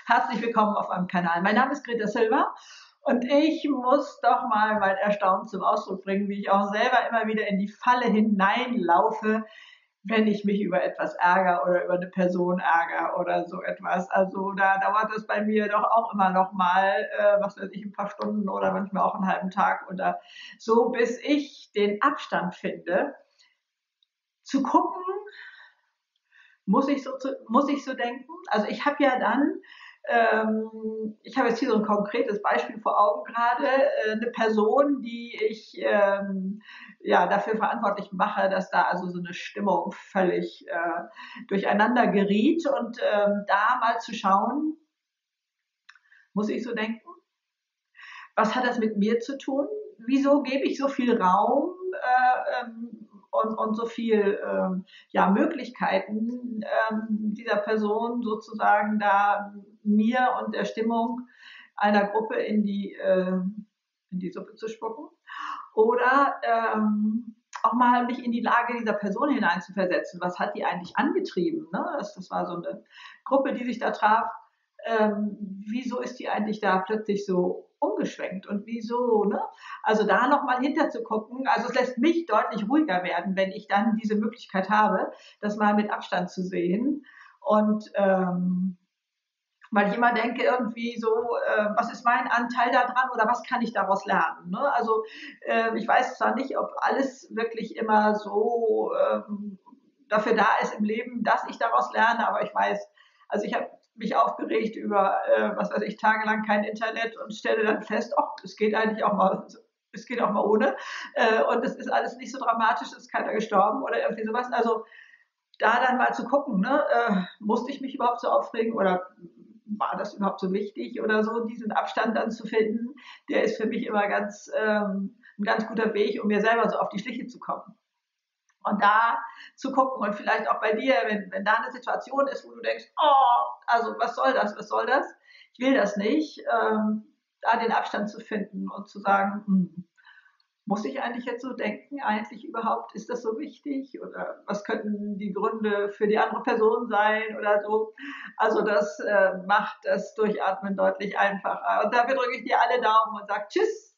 Herzlich willkommen auf meinem Kanal. Mein Name ist Greta Silva und ich muss doch mal mein Erstaunen zum Ausdruck bringen, wie ich auch selber immer wieder in die Falle hineinlaufe, wenn ich mich über etwas ärgere oder über eine Person ärgere oder so etwas. Also da dauert es bei mir doch auch immer noch mal, was weiß ich, ein paar Stunden oder manchmal auch einen halben Tag oder so, bis ich den Abstand finde, zu gucken, muss ich so denken? Also ich habe ja dann, ich habe jetzt hier so ein konkretes Beispiel vor Augen gerade, eine Person, die ich ja dafür verantwortlich mache, dass da also so eine Stimmung völlig durcheinander geriet und da mal zu schauen, muss ich so denken? Was hat das mit mir zu tun? Wieso gebe ich so viel Raum und so viel ja, Möglichkeiten dieser Person sozusagen da mir und der Stimmung einer Gruppe in die Suppe zu spucken? Oder auch mal mich in die Lage dieser Person hineinzuversetzen. Was hat die eigentlich angetrieben? Ne? Das war so eine Gruppe, die sich da traf. Wieso ist die eigentlich da plötzlich so umgeschwenkt und wieso, ne? Also da nochmal hinter zu gucken, also es lässt mich deutlich ruhiger werden, wenn ich dann diese Möglichkeit habe, das mal mit Abstand zu sehen und weil ich immer denke irgendwie so, was ist mein Anteil daran oder was kann ich daraus lernen? Ne? Also ich weiß zwar nicht, ob alles wirklich immer so dafür da ist im Leben, dass ich daraus lerne, aber ich weiß, also ich habe mich aufgeregt über, was weiß ich, tagelang kein Internet und stelle dann fest, ach, es geht eigentlich auch mal, es geht auch mal ohne und es ist alles nicht so dramatisch, es ist keiner gestorben oder irgendwie sowas. Also da dann mal zu gucken, ne, musste ich mich überhaupt so aufregen oder war das überhaupt so wichtig oder so, diesen Abstand dann zu finden, der ist für mich immer ein ganz guter Weg, um mir selber so auf die Schliche zu kommen. Und da zu gucken und vielleicht auch bei dir, wenn da eine Situation ist, wo du denkst, oh, also was soll das, ich will das nicht, da den Abstand zu finden und zu sagen, muss ich eigentlich jetzt so denken? Eigentlich überhaupt, ist das so wichtig? Oder was könnten die Gründe für die andere Person sein oder so? Also das macht das Durchatmen deutlich einfacher. Und dafür drücke ich dir alle Daumen und sage Tschüss.